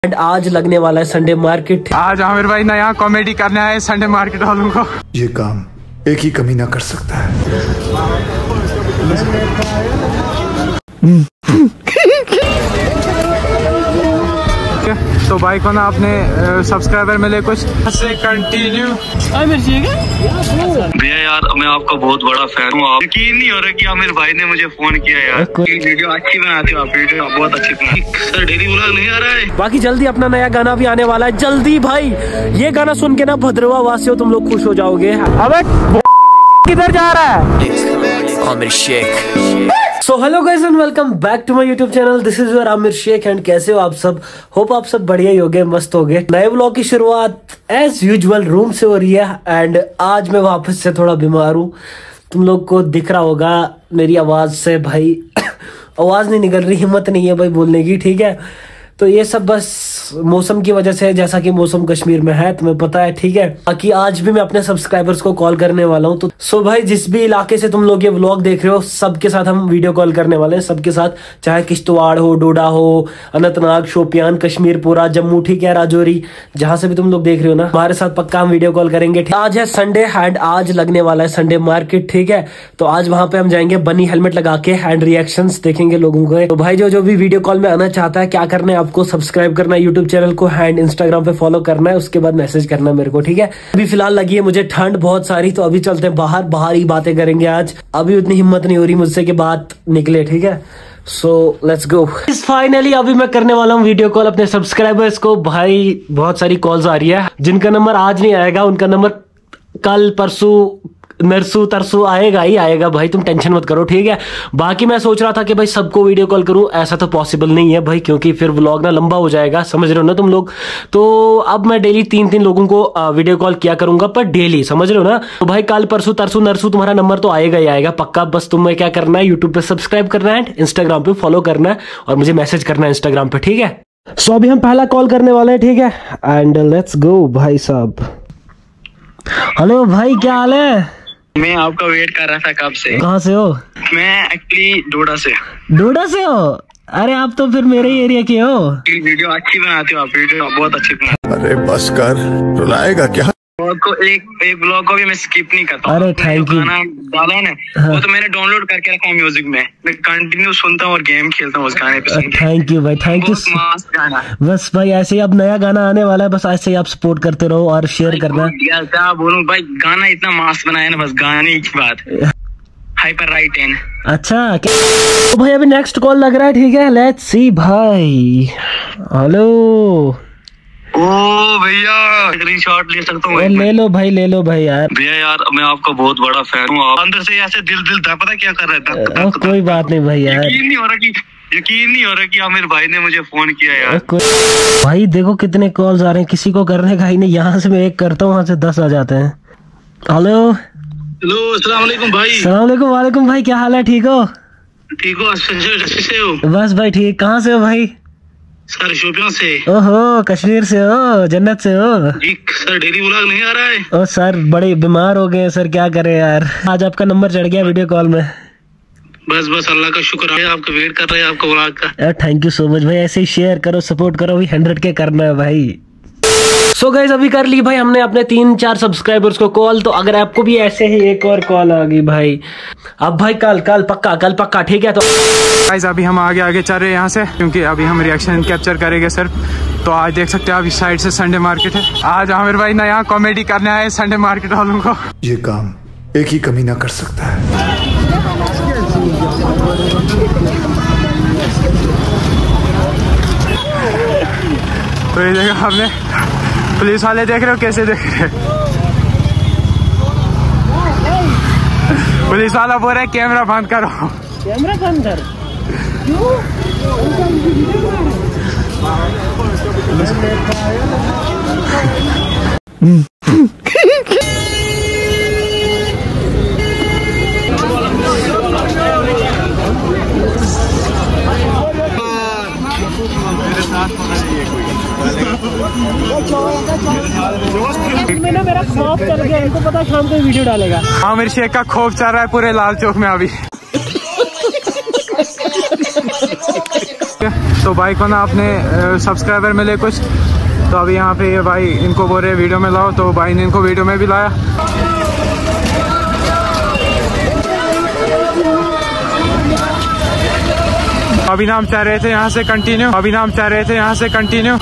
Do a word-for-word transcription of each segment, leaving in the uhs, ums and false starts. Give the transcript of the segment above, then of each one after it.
And आज लगने वाला है संडे मार्केट। आज आमिर भाई ना यहाँ कॉमेडी करने आए संडे मार्केट वालों को। ये काम एक ही कमी ना कर सकता है। तो भाई को ना अपने सब्सक्राइबर मिले कुछ से कंटिन्यू। भैया यार मैं आपका बहुत बड़ा फैन हूँ। आप यकीन नहीं हो रहा कि आमिर भाई ने मुझे फोन किया यार। वीडियो अच्छी बनाते हो आप, वीडियो बहुत अच्छी बनाते। सर डेली व्लॉग नहीं आ रहा है। बाकी जल्दी अपना नया गाना भी आने वाला है, जल्दी भाई। ये गाना सुन के ना भद्रवा वासियों तुम लोग खुश हो जाओगे। अबे किधर जा रहा है Aamir Shaikh. So hello guys and welcome back to my YouTube channel. This is your Aamir Shaikh एंड कैसे हो आप सब? होप आप सब बढ़िया ही होगे, मस्त होगे। नए व्लॉग की शुरुआत एज यूजुअल रूम से हो रही है एंड आज मैं वापस से थोड़ा बीमार हूँ। तुम लोग को दिख रहा होगा मेरी आवाज से भाई आवाज नहीं निकल रही, हिम्मत नहीं है भाई बोलने की, ठीक है। तो ये सब बस मौसम की वजह से, जैसा कि मौसम कश्मीर में है तुम्हें पता है, ठीक है। बाकी आज भी मैं अपने सब्सक्राइबर्स को कॉल करने वाला हूँ। तो सो भाई जिस भी इलाके से तुम लोग ये व्लॉग देख रहे हो सबके साथ हम वीडियो कॉल करने वाले हैं, सबके साथ, चाहे किश्तवाड़ हो, डोडा हो, अनंतनाग, शोपियान, कश्मीरपुरा, जम्मू, ठीक है, राजौरी, जहां से भी तुम लोग देख रहे हो ना, हमारे साथ पक्का हम वीडियो कॉल करेंगे। आज है संडे एंड आज लगने वाला है संडे मार्केट, ठीक है। तो आज वहां पे हम जाएंगे बनी हेलमेट लगा के, हैंड रिएक्शंस देखेंगे लोगों को। तो भाई जो जो भी वीडियो कॉल में आना चाहता है क्या करना है आपको, सब्सक्राइब करना है यूट्यूब चैनल को, हैंड इंस्टाग्राम पे फॉलो करना है, उसके बाद मैसेज करना है मेरे को, ठीक है। अभी फिलहाल लगी है मुझे ठंड बहुत सारी, तो अभी चलते हैं बाहर, बाहर ही बातें करेंगे आज। अभी उतनी हिम्मत नहीं हो रही मुझसे कि बात निकले, ठीक है। So let's go. फाइनली अभी मैं करने वाला हूँ वीडियो कॉल अपने सब्सक्राइबर्स को। भाई बहुत सारी कॉल्स आ रही है, जिनका नंबर आज नहीं आएगा उनका नंबर कल परसों नरसू तरसू आएगा ही आएगा भाई, तुम टेंशन मत करो, ठीक है। बाकी मैं सोच रहा था कि भाई सबको वीडियो कॉल करूं, ऐसा तो पॉसिबल नहीं है भाई, क्योंकि फिर व्लॉग ना लंबा हो जाएगा, समझ रहे हो ना तुम लोग। तो अब मैं डेली तीन तीन लोगों को वीडियो कॉल किया करूंगा, पर डेली, समझ रहे हो ना। तो भाई कल परसों तरसू नरसू तुम्हारा नंबर तो आएगा ही आएगा पक्का। बस तुम्हें क्या करना है, यूट्यूब पे सब्सक्राइब करना है, इंस्टाग्राम पे फॉलो करना है और मुझे मैसेज करना है इंस्टाग्राम पे, ठीक है। सो अभी हम पहला कॉल करने वाले हैं, ठीक है, एंड लेट्स गो भाई साहब। हेलो भाई, क्या हाल है? मैं आपका वेट कर रहा था कब से। कहाँ से हो? मैं एक्चुअली डोडा से। डोडा से हो? अरे आप तो फिर मेरे ही एरिया के हो। वीडियो अच्छी बनाते हो आप, वीडियो बहुत अच्छी बनाते अरे बस कर, रुलाएगा क्या? को एक एक ब्लॉग को भी मैं स्किप नहीं करता। अरे थैंक यू। गाना डाला है ना, हाँ। वो तो मैंने डाउनलोड करके रखा है म्यूजिक में, मैं कंटिन्यू सुनता हूँ और गेम खेलता हूँ उस गाने पे। थैंक यू भाई, थैंक यू। बस भाई ऐसे ही अब नया गाना आने वाला है, बस ऐसे ही आप सपोर्ट करते रहो और शेयर करना। क्या बोलूं भाई, गाना इतना मस्त बनाया ना, बस गाने की बात। हाइपर राइट एन। अच्छा तो भाई अभी नेक्स्ट कॉल लग रहा है, ठीक है, लेट्स सी भाई। हेलो ओ भैया, स्क्रीनशॉट ले सकता हूँ? ले लो भाई, ले लो भाई यार। भैया यार मैं आपका बहुत बड़ा फैन हूँ। अंदर से ऐसे दिल दिल था, पता क्या कर रहा था। दक, दक, कोई बात नहीं भाई यार। यकीन नहीं हो रहा कि यकीन नहीं हो रहा कि आमिर भाई ने मुझे फोन किया यार। भाई देखो कितने कॉल्स आ रहे हैं, किसी को करने का ही नहीं। यहाँ से मैं एक करता हूँ, वहाँ से दस आ जाते हैं। हेलो हेलो, अस्सलाम वालेकुम भाई। अस्सलाम वालेकुम। वालेकुम भाई, क्या हाल है? ठीक हो? ठीक हो? संजय से हो? बस भाई ठीक। कहाँ से हो भाई? सर शोपियां से। ओहो, कश्मीर से हो, जन्नत से हो जी। सर डेली व्लॉग नहीं आ रहा है। ओ सर बड़े बीमार हो गए सर, क्या करें यार। आज आपका नंबर चढ़ गया वीडियो कॉल में। बस बस अल्लाह का शुक्र है, आपका वेट कर रहे हैं आपका व्लॉग का। थैंक यू सो मच भाई, ऐसे ही शेयर करो, सपोर्ट करो, अभी हंड्रेड के करना है भाई। सो so गाइस अभी कर ली भाई हमने अपने तीन चार सब्सक्राइबर्स को कॉल। तो अगर आपको भी ऐसे ही एक और कॉल आ गई भाई, अब भाई कल कल पक्का कल पक्का, ठीक है। तो गाइस अभी हम आगे आगे चल रहे हैं यहाँ से, क्योंकि अभी हम रिएक्शन कैप्चर करेंगे सर। तो आज देख सकते हैं आप इस साइड से संडे मार्केट है। आज आमिर भाई ना यहाँ कॉमेडी करने आए संडे मार्केट वालों को। ये काम एक ही कमी ना कर सकता है। तो ये देखो हमने, पुलिस वाले देख रहे हो कैसे देख रहे हैं। पुलिस वाला बोल रहा है कैमरा बंद करो। कैमरा बंद कर क्यों? मैंने मेरा खौफ चल गया, इनको पता शाम को वीडियो डालेगा। आमिर शेख का खौफ चल रहा है पूरे लाल चौक में अभी। तो भाई को ना अपने सब्सक्राइबर मिले कुछ, तो अभी यहाँ पे ये भाई इनको बोल रहे वीडियो में लाओ, तो भाई ने इनको वीडियो में भी लाया। अभी नाम चाह रहे थे यहाँ से कंटिन्यू, अभी नाम चाह रहे थे यहाँ से कंटिन्यू।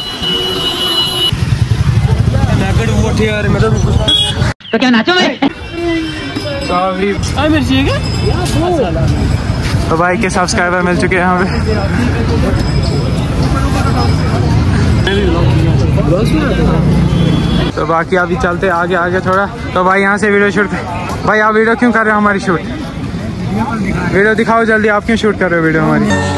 तो क्या नाचो में? तो अभी तो भाई के सब्सक्राइबर मिल चुके हैं यहाँ पे। तो बाकी अभी चलते आगे आगे थोड़ा। तो भाई यहाँ से वीडियो शूट, भाई आप वीडियो क्यों कर रहे हो हमारी शूट? वीडियो दिखाओ जल्दी, आप क्यों शूट कर रहे हो वीडियो हमारी?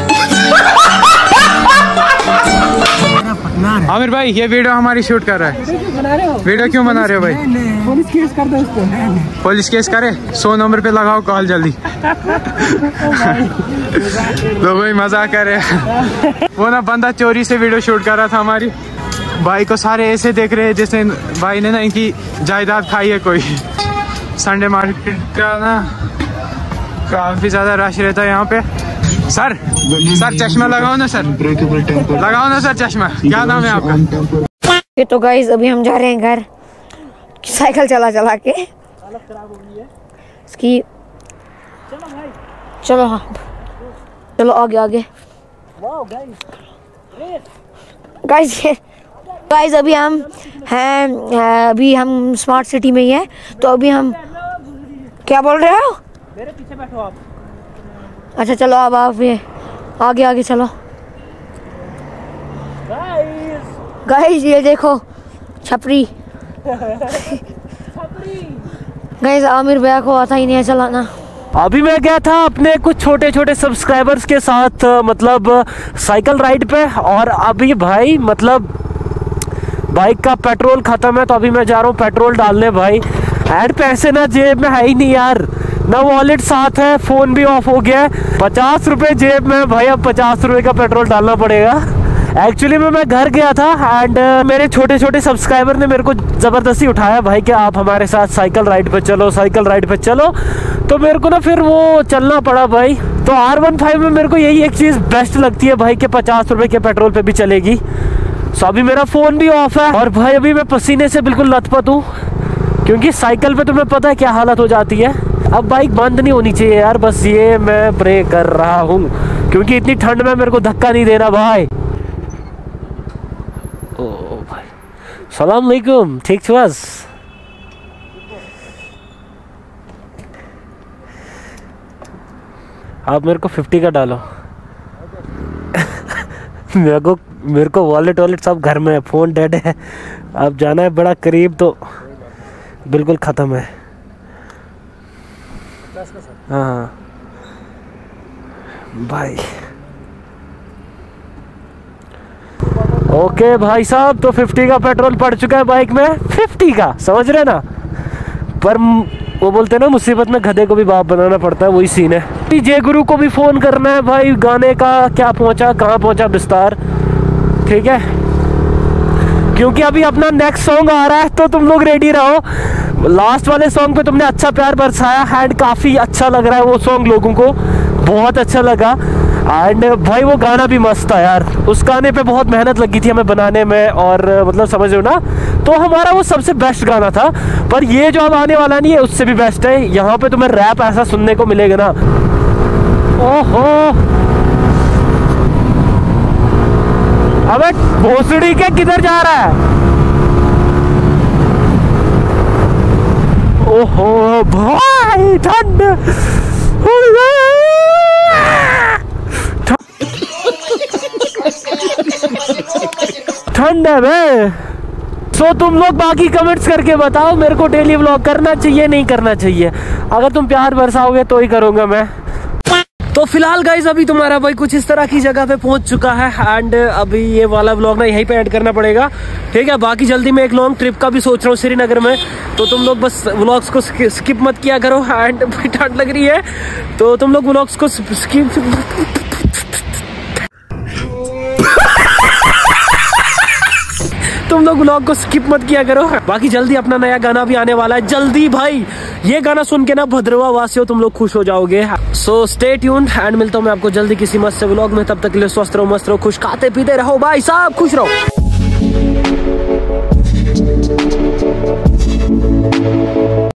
आमिर भाई ये वीडियो हमारी शूट कर रहा है, वीडियो क्यों बना रहे हो भाई? पुलिस केस कर दो उसको। पुलिस केस करे? सौ नंबर पे लगाओ कॉल जल्दी। तो भाई मजाक कर रहे। वो ना बंदा चोरी से वीडियो शूट कर रहा था हमारी, भाई को सारे ऐसे देख रहे हैं जैसे भाई ने ना इनकी जायदाद खाई है कोई। संडे मार्केट का ना काफी ज्यादा रश रहता है यहाँ पे। सर सर चश्मा लगाओ ना सर, लगाओ ना सर चश्मा। क्या नाम है आपका? तो गाइस अभी हम जा रहे हैं घर, साइकिल चला चला के इसकी। चलो हाँ चलो आगे आगे गाइस। गाइस अभी हम हैं, अभी हम स्मार्ट सिटी में ही हैं, तो अभी हम क्या बोल रहे हो? मेरे पीछे बैठो आप। अच्छा चलो अब आप ये आगे आगे चलो। गाइस ये देखो छपरी। गाइस आमिर भैया को आता ही नहीं है चलाना। अभी मैं गया था अपने कुछ छोटे छोटे सब्सक्राइबर्स के साथ, मतलब साइकिल राइड पे, और अभी भाई मतलब बाइक का पेट्रोल खत्म है, तो अभी मैं जा रहा हूँ पेट्रोल डालने भाई। एंड पैसे ना जेब में है ही नहीं यार, ना वॉलेट साथ है, फोन भी ऑफ हो गया है। पचास रुपए जेब में भाई, अब पचास रुपए का पेट्रोल डालना पड़ेगा। एक्चुअली में मैं घर गया था एंड uh, मेरे छोटे छोटे सब्सक्राइबर ने मेरे को ज़बरदस्ती उठाया भाई कि आप हमारे साथ साइकिल राइड पे चलो, साइकिल राइड पे चलो। तो मेरे को ना फिर वो चलना पड़ा भाई। तो आर वन फाइव में मेरे को यही एक चीज़ बेस्ट लगती है भाई कि पचास रुपए के पेट्रोल पे भी चलेगी। सो अभी मेरा फ़ोन भी ऑफ है और भाई अभी मैं पसीने से बिल्कुल लथपथ हूँ, क्योंकि साइकिल पे तुम्हें पता है क्या हालत हो जाती है। अब बाइक बंद नहीं होनी चाहिए यार, बस ये मैं प्रे कर रहा हूँ, क्योंकि इतनी ठंड में मेरे को धक्का नहीं देना भाई। ओ भाई सलाम अलैकुम, ठीक छुआस? आप मेरे को फिफ्टी का डालो। मेरे को मेरे को वॉलेट वॉलेट सब घर में है, फ़ोन डेड है। अब जाना है बड़ा करीब तो बिल्कुल ख़त्म है। हाँ भाई ओके भाई साहब, तो फिफ्टी का पेट्रोल पड़ चुका है बाइक में। फिफ्टी का समझ रहे ना, पर वो बोलते हैं ना मुसीबत में गधे को भी बाप बनाना पड़ता है, वही सीन है। जय गुरु को भी फ़ोन करना है भाई, गाने का क्या पहुंचा, कहाँ पहुंचा विस्तार, ठीक है? क्योंकि अभी अपना नेक्स्ट सॉन्ग आ रहा है, तो तुम लोग रेडी रहो। लास्ट वाले सॉन्ग पे तुमने अच्छा प्यार बरसाया एंड काफ़ी अच्छा लग रहा है वो सॉन्ग, लोगों को बहुत अच्छा लगा। एंड भाई वो गाना भी मस्त था यार, उस गाने पे बहुत मेहनत लगी थी हमें बनाने में, और मतलब समझ रहे हो ना, तो हमारा वो सबसे बेस्ट गाना था। पर ये जो अब आने वाला नहीं है उससे भी बेस्ट है। यहाँ पे तुम्हें रैप ऐसा सुनने को मिलेगा ना, ओहो। अबे भोसड़ी के किधर जा रहा है? ओहो भाई ठंड, ठंड है बे। सो तुम लोग बाकी कमेंट्स करके बताओ मेरे को डेली व्लॉग करना चाहिए नहीं करना चाहिए। अगर तुम प्यार बरसाओगे तो ही करूँगा मैं। तो फिलहाल गाइज अभी तुम्हारा भाई कुछ इस तरह की जगह पे पहुंच चुका है एंड अभी ये वाला व्लॉग ना यहीं पे ऐड करना पड़ेगा, ठीक है? बाकी जल्दी मैं एक लॉन्ग ट्रिप का भी सोच रहा हूँ श्रीनगर में, तो तुम लोग बस व्लॉग्स को स्किप मत किया करो। एंड ठंड लग रही है तो तुम लोग व्लॉग्स को स्किप तुम लोग व्लॉग को स्किप मत किया करो। बाकी जल्दी अपना नया गाना भी आने वाला है, जल्दी भाई, ये गाना सुन के ना भद्रवा वासियों तुम लोग खुश हो जाओगे। सो स्टे ट्यून्ड एंड मिलता हूँ मैं आपको जल्दी किसी मस्त से व्लॉग में। तब तक के लिए स्वस्थ रहो, मस्त रहो, खुश खाते पीते रहो भाई साहब, खुश रहो।